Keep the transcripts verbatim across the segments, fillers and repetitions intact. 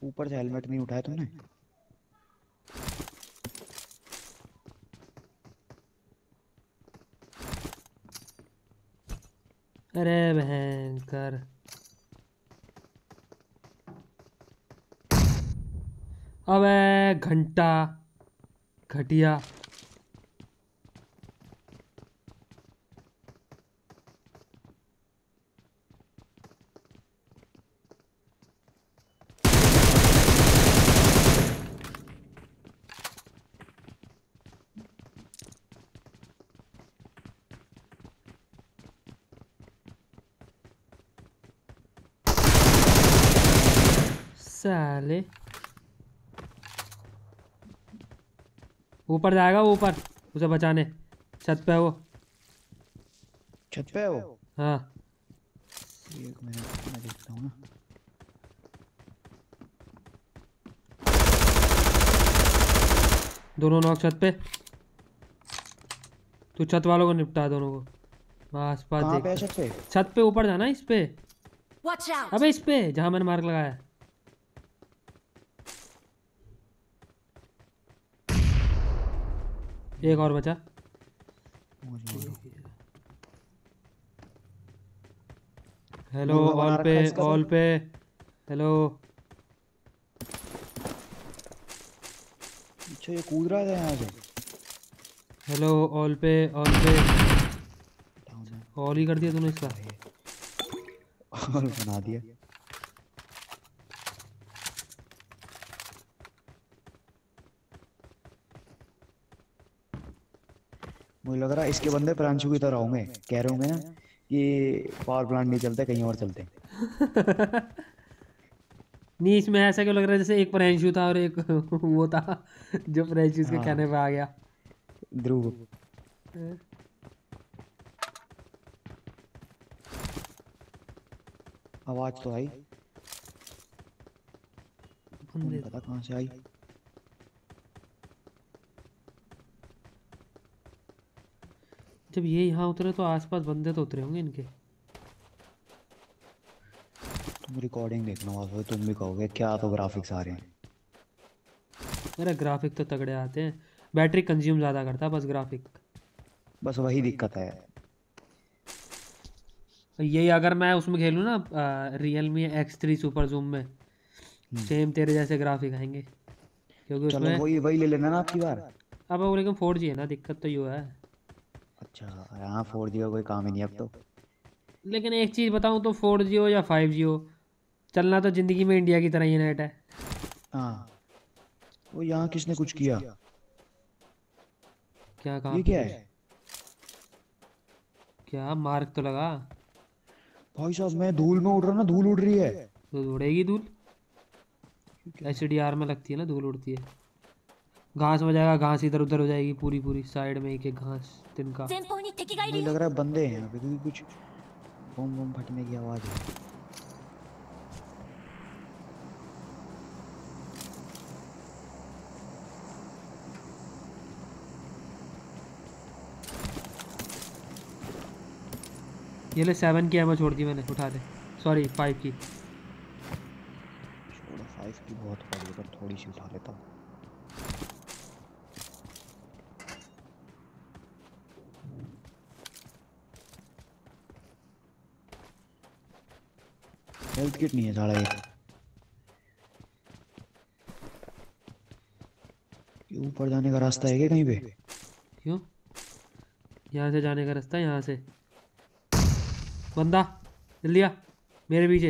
ऊपर से हेलमेट नहीं उठाया तुमने? अरे भयंकर। अबे घंटा घटिया। साले ऊपर जाएगा वो, ऊपर उसे बचाने। छत पे है वो। छत पे है वो? हाँ एक मिनट मैं देखता हूँ ना। दोनों नॉक छत पे। तू छत वालों को निपटा दोनों को। आस पास कहाँ पे है देखता। छत पे? छत पे ऊपर जाना इस पे। Watch out! अबे इस पे जहाँ मैंने मार्क लगाया है। एक और बचा। हेलो मुर्गा बना ऑल पे, रखा है इसका तो। ऑल पे। हेलो। अच्छा ये कूद रहा था यहाँ से। हेलो ऑल पे, ऑल पे। बताओ ना। ऑल ही कर दिया तूने इसका। और बना दिया। मुझे लग रहा है इसके बंदे प्रांशु की तरह होंगे, कह रहे होंगे ना कि पावर प्लांट नहीं चलते, कहीं और चलते हैं। नहीं इसमें ऐसा क्यों लग रहा है जैसे एक प्रेंशु था और एक वो था जो प्रेंशु के हाँ, कहने पे आ गया। ध्रुव। आवाज तो आई, बंदे नहीं पता कहाँ से आई। जब ये यहाँ उतरे तो आसपास बंदे तो उतरे होंगे इनके। तुम रिकॉर्डिंग देखना होगा, तुम भी कहोगे क्या तो ग्राफिक्स आ रहे हैं। मेरा ग्राफिक तो तगड़े आते हैं। बैटरी कंज्यूम ज़्यादा करता है बस ग्राफिक। बस वही दिक्कत है। यही अगर मैं उसमें खेलूँ ना Realme X three super zoom में, हम्म, सेम तेरे जैसे ग्राफिक आएंगे क्योंकि चलो उसमें। वही वही ले लेना ना आपकी बार। अब वो लेकिन फोर जी है ना, दिक्कत तो ये है। अच्छा, यहाँ फोर जी का कोई काम ही नहीं अब तो। लेकिन एक चीज़ बताऊँ तो फोर जी हो या फाइव जी हो, चलना तो ज़िंदगी में इंडिया की तरह ही नेट है। हाँ, वो यहाँ किसने कुछ किया? क्या कहाँ ये पे क्या कुछ? है? क्या मार्क तो लगा। भाई साहब मैं धूल में उड़ रहा ना, धूल उड़ रही है। तो उड़ेगी धूल। ये क्या एच है? डी आर में लगती है ना धूल, उड़ती है। घास में जाएगा, घास इधर उधर हो जाएगी पूरी पूरी साइड में, एक एक घास तिनका। 前方に敵がいる मुझे よ लग रहा है बंदे हैं यहाँ पे, क्योंकि कुछ बम बम फटने की आवाज है। ये ले सेवन की एमओ छोड़ दी मैंने, उठा दे। सॉरी फाइव की। छोड़ो, फाइव की बहुत पड़ी है, पर थोड़ी सी उठा लेता हूँ। हेल्थ किट नहीं है साला एक। ये ऊपर जाने का रास्ता है क्या कहीं पे? क्यों? यहाँ से जाने का रास्ता है, यहाँ से। बंदा जल्दी आ मेरे पीछे।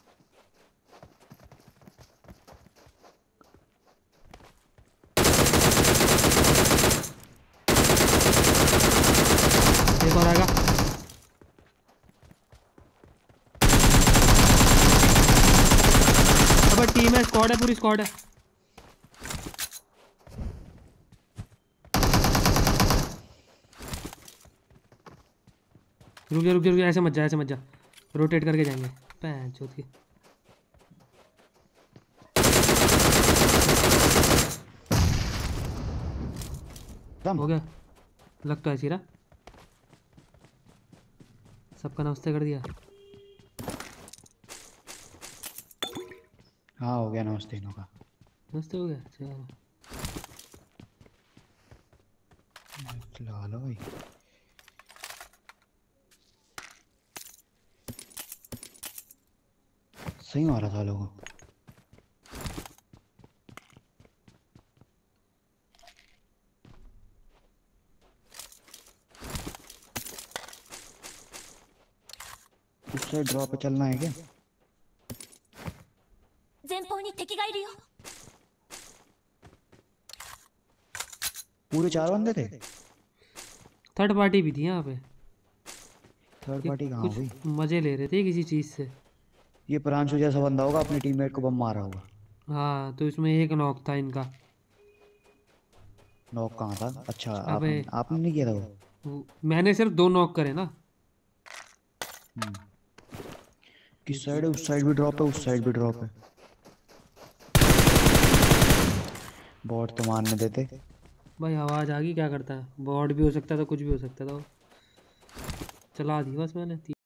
एक और आएगा। अब टीम है, स्क्वाड है, पूरी स्क्वाड है। रुक जा रुक जा रुक जा, ऐसे मत जा, ऐसे मत जा। रोटेट करके जाएंगे। पैं चौथ की। दम। हो गया। लग तो ऐसी रहा। सबका नमस्ते कर दिया। हाँ हो गया नमस्ते तीनों का। मस्त हो गया चलो। लगा लो भाई। सही मारा था लोगों। उस साइड ड्रॉप पे चलना है क्या? 前方に敵がいるよ。 पूरे चार बंदे थे। थर्ड पार्टी भी थी यहाँ पे। थर्ड ये पार्टी कहाँ कुछ हो गई? मजे ले रहे थे किसी चीज से। ये प्रांशु जैसा बंदा होगा, अपने टीममेट को बम मारा होगा। हाँ तो इसमें एक नॉक था इनका। नॉक कहाँ था? अच्छा अबे आपने आपने नहीं किया था वो? वो- मैंने सिर्फ दो नॉक करे ना। हम्म। किस साइड है? उस साइड भी ड्रॉप है, उस साइड भी ड्रॉप है। बॉट तो मारने देते। भाई आवाज आ गई, क्या करता है? बॉट भी हो सकता था, कुछ भी हो सकता था वो। चला दी बस मैंने।